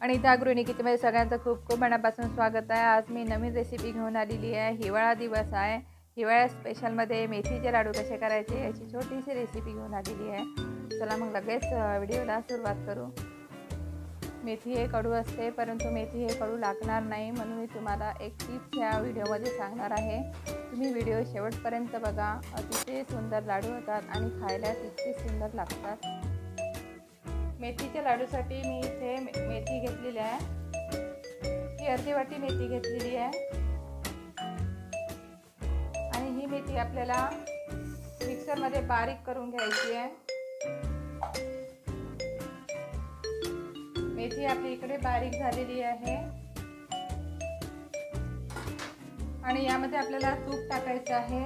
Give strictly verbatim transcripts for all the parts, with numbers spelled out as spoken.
आणि त्या गृहिणी किचनमध्ये सगळ्यांचं खूप खूप मनापासून स्वागत आहे। आज मी नवीन रेसिपी घेऊन आलेली आहे। हिवाळा दिवस आहे। हिवाळ्या स्पेशलमध्ये मेथीचे लाडू कसे करायचे याची छोटीशी रेसिपी घेऊन आलेली आहे। चला मग लगेच व्हिडिओला सुरुवात करू। मेथी हे कडू असते, परंतु मेथी हे कडू लागणार नाही म्हणून मी तुम्हाला एक टिप्स या व्हिडिओमध्ये सांगणार आहे। तुम्ही व्हिडिओ शेवटपर्यंत बघा। अतिशय सुंदर लाडू होतात आणि खायला तितके सुंदर लागतात। मेथीच्या लाडूसाठी मी इथे मेथी घेतलेली आहे। ही अर्धी वाटी मेथी घेतलेली आहे आणि ही मेथी आपल्याला मिक्सरमध्ये बारीक करून घ्यायची आहे। मेथी आपली इकडे बारीक झालेली आहे आणि यामध्ये आपल्याला तूप टाकायचं आहे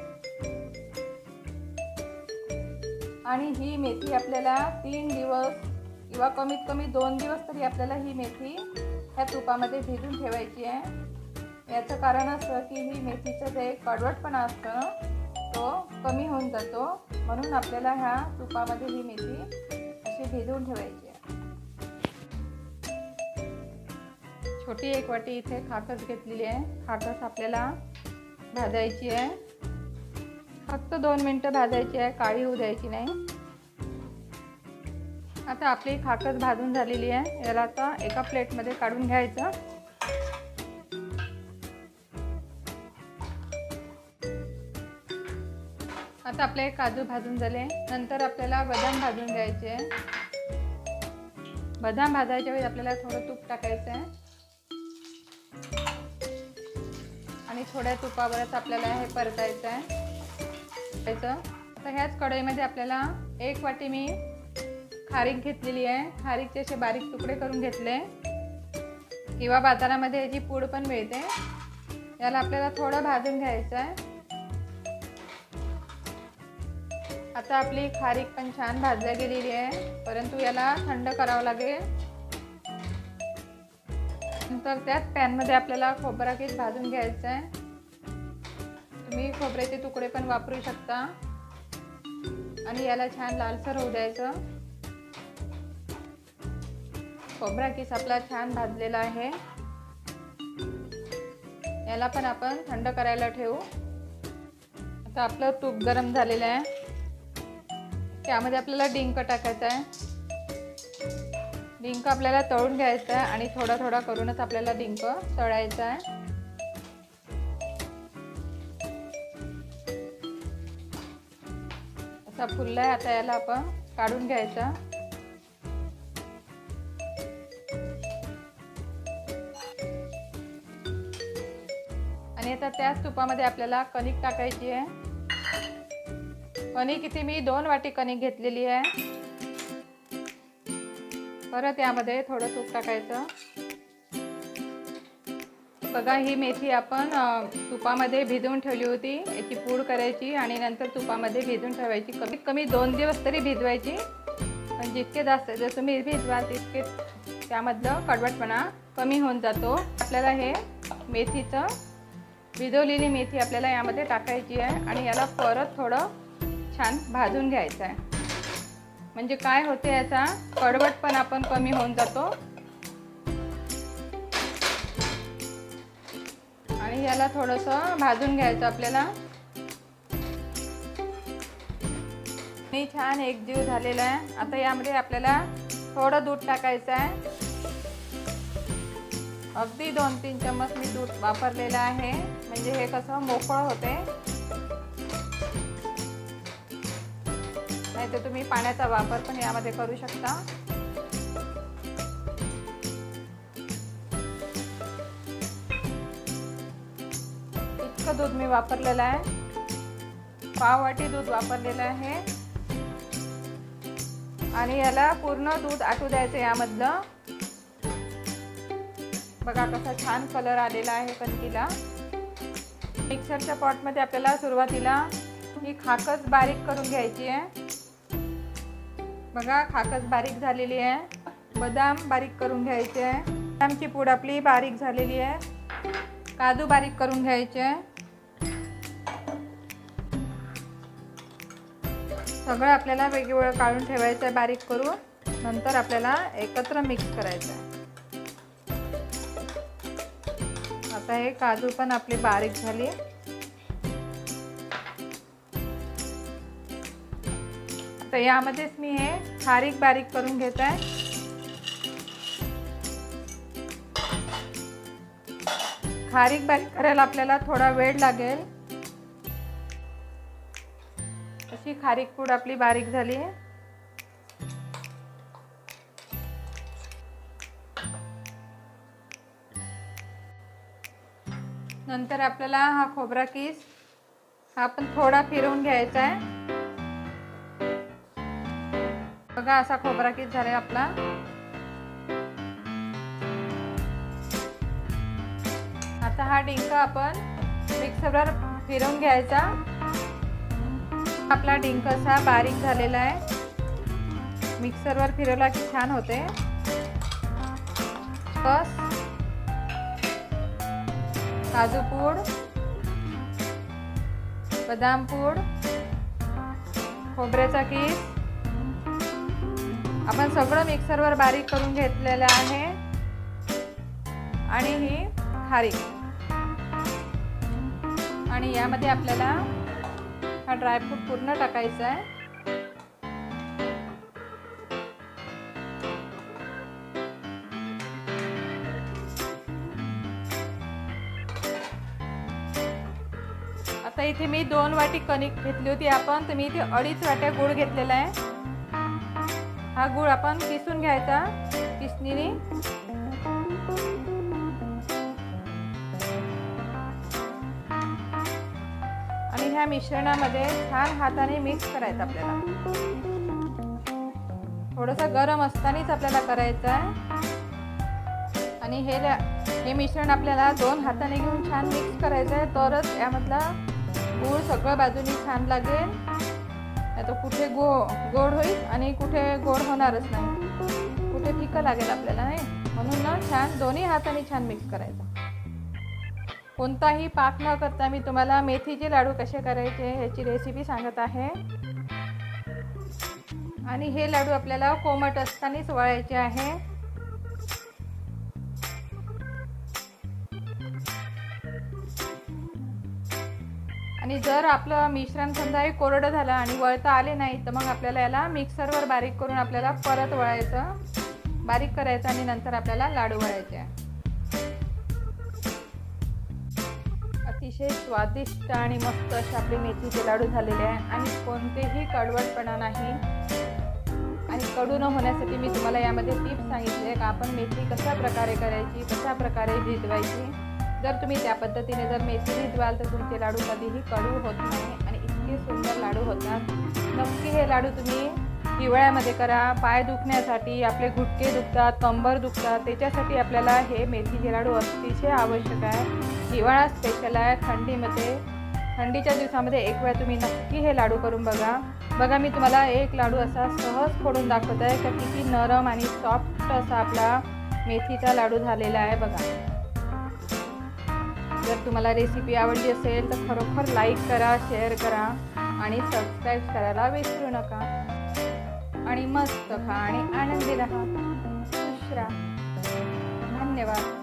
आणि ही मेथी आपल्याला तीन दिवस किंवा कमीत कमी दोन दिवस तरी आपल्याला ही मेथी ह्या तुपामध्ये भिजून ठेवायची आहे। याचं कारण असं की ही मेथीचं जे कडवटपणा असतं तो कमी होऊन जातो, म्हणून आपल्याला ह्या तुपामध्ये ही मेथी अशी भिजवून ठेवायची आहे। छोटी एक वाटी इथे खाकस घेतलेली आहे। खाकस आपल्याला भाजायची आहे, फक्त दोन मिनटं भाजायची आहे, काळी होऊ द्यायची नाही। आता आपली खाकस भाजून झालेली आहे। याला आता एका प्लेटमध्ये काढून घ्यायचं। आता आपले काजू भाजून झाले, नंतर आपल्याला बदाम भाजून घ्यायचे। बदाम भाजायच्या वेळी आपल्याला थोडं तूप टाकायचं आहे आणि थोड्या तुपावरच आपल्याला हे परतायचं आहे। आता ह्याच कढईमध्ये आपल्याला एक वाटी मी खारीक घेतलेली आहे। खारीकचे असे बारीक तुकडे करून घेतले किंवा बाजारामध्ये याची पूड पण मिळते। याला आपल्याला थोडं भाजून घ्यायचं आहे। आता आपली खारीक पण छान भाजल्या गेलेली आहे, परंतु याला थंड करावं लागेल। नंतर त्याच पॅनमध्ये आपल्याला खोबरा किस भाजून घ्यायचं आहे। तुम्ही खोबऱ्याचे तुकडे पण वापरू शकता आणि याला छान लालसर होऊ द्यायचं। खोबरा किस आपला छान भाजलेला आहे, याला पण आपण थंड करायला ठेवू। आता आपलं तूप गरम झालेलं आहे, त्यामध्ये आपल्याला डिंक टाकायचा आहे। डिंक आपल्याला तळून घ्यायचा आहे आणि थोडा थोडा करूनच आपल्याला डिंक तळायचा आहे। असा फुलला आहे, आता याला आपण काढून घ्यायचा। आणि आता त्याच तुपामध्ये आपल्याला कणिक टाकायची आहे। कणिक इथे मी दोन वाटी कणिक घेतलेली आहे। परत यामध्ये थोडं तूप टाकायचं। बघा ही मेथी आपण तुपामध्ये भिजवून ठेवली होती, याची पूड करायची आणि नंतर तुपामध्ये भिजवून ठेवायची। कमीत कमी दोन दिवस तरी भिजवायची, पण जितके जास्त जर तुम्ही भिजवाल तितके त्यामधलं कडवटपणा कमी होऊन जातो। आपल्याला हे मेथीचं भिजवलेली मेथी आपल्याला यामध्ये टाकायची आहे आणि याला परत थोडं छान भाजून घ्यायचं आहे। म्हणजे काय होते, याचा कडवटपणा पण कमी होऊन जातो आणि याला थोडंसं भाजून घ्यायचं आपल्याला। मी छान एकजीव झालेला आहे। आता यामध्ये आपल्याला थोडं दूध टाकायचं आहे। अगदी दोन तीन चम्मच मी दूध वापरलेलं आहे, म्हणजे हे कसं मोकळं होते। नाही तर तुम्ही पाण्याचा वापर पण यामध्ये करू शकता। इतकं दूध मी वापरलेलं आहे, पाव वाटी दूध वापरलेलं आहे आणि याला पूर्ण दूध आटू द्यायचं यामधलं। बघा कसा छान कलर आलेला आहे कणकीला। मिक्सरच्या पॉटमध्ये आपल्याला सुरुवातीला ही खाकस बारीक करून घ्यायची आहे। बघा खाकस बारीक झालेली आहे। बदाम बारीक करून घ्यायचे आहे। बदामची पूड आपली बारीक झालेली आहे। काजू बारीक करून घ्यायचे आहे। सगळं आपल्याला वेगवेगळं काढून ठेवायचं आहे बारीक करून। नंतर आपल्याला एकत्र मिक्स करायचं आहे। शकता काजू पण आपले बारीक झाले। तर यामध्येच मी हे खारीक बारीक करून घेत आहे। खारीक बारीक करायला आपल्याला थोडा वेळ लागेल। अशी खारीक पूड आपली बारीक झाली आहे। नंतर आपल्याला हा खोबरा किस हा पण थोडा फिरवून घ्यायचा आहे। बघा असा खोबरा किस झालाय आपला। आता हा डिंक आपण मिक्सरवर फिरवून घ्यायचा। आपला डिंक असा बारीक झालेला आहे। मिक्सरवर फिरवला की छान होते। बस काजू पूड, बदाम पूड, खोबऱ्याचा किस आपण सगळं मिक्सरवर बारीक करून घेतलेलं आहे। आणि ही खारीक आणि यामध्ये आपल्याला हा ड्रायफ्रूट पूर्ण टाकायचा आहे। आता इथे मी दोन वाटी कणिक घेतली होती आपण, तर मी इथे अडीच वाट्या गूळ घेतलेला आहे। हा गूळ आपण किसून घ्यायचा किसणीने। आणि ह्या मिश्रणामध्ये छान हाताने मिक्स करायचं आपल्याला। थोडंसं गरम असतानाच आपल्याला करायचं आहे। आणि हे हे मिश्रण आपल्याला दोन हाताने घेऊन छान मिक्स करायचं आहे, तरच यामधला गूळ सगळ्या बाजूनी छान लागेल। नाही तर कुठे गो गोड होईल आणि कुठे गोड होणारच नाही, कुठे फिकं लागेल आपल्याला नाही। म्हणून ना छान दोन्ही हाताने छान मिक्स करायचं। कोणताही पाक न करता मी तुम्हाला मेथीचे लाडू कसे करायचे ह्याची रेसिपी सांगत आहे। आणि हे लाडू आपल्याला कोमट असतानाच वळायचे आहे। आणि जर आपलं मिश्रण समजा हे कोरडं झालं आणि वळता आले नाही, तर मग आपल्याला याला मिक्सरवर बारीक करून आपल्याला परत वळायचं, बारीक करायचं आणि नंतर आपल्याला लाडू वळायचे आहे। अतिशय स्वादिष्ट आणि मस्त असे आपले मेथीचे लाडू झालेले आहे। आणि कोणतेही कडवटपणा नाही। आणि कडू न होण्यासाठी मी तुम्हाला यामध्ये टिप्स सांगितले का आपण मेथी कशा प्रकारे करायची, कशा प्रकारे भिजवायची। जर तुम्ही त्या पद्धतीने जर मेथी भिजवाल तर तुमचे लाडू कधीही कडू होत नाही आणि इतके सुंदर लाडू होतात। नक्की हे लाडू तुम्ही हिवाळ्यामध्ये करा। पाय दुखण्यासाठी, आपले घुटके दुखतात, कंबर दुखतात, त्याच्यासाठी आपल्याला हे मेथीचे लाडू अतिशय आवश्यक आहे। हिवाळा स्पेशल आहे। थंडीमध्ये थंडीच्या दिवसामध्ये एक वेळा तुम्ही नक्की हे लाडू करून बघा। बघा मी तुम्हाला एक लाडू असा सहज फोडून दाखवत आहे का किती नरम आणि सॉफ्ट असा आपला मेथीचा लाडू झालेला आहे बघा। जर तुम्हाला रेसिपी आवडली असेल तर खरोखर लाईक करा, शेअर करा आणि सबस्क्राईब करायला विसरू नका। आणि मस्त खा आणि आनंदी राहा, खुश राहा। धन्यवाद।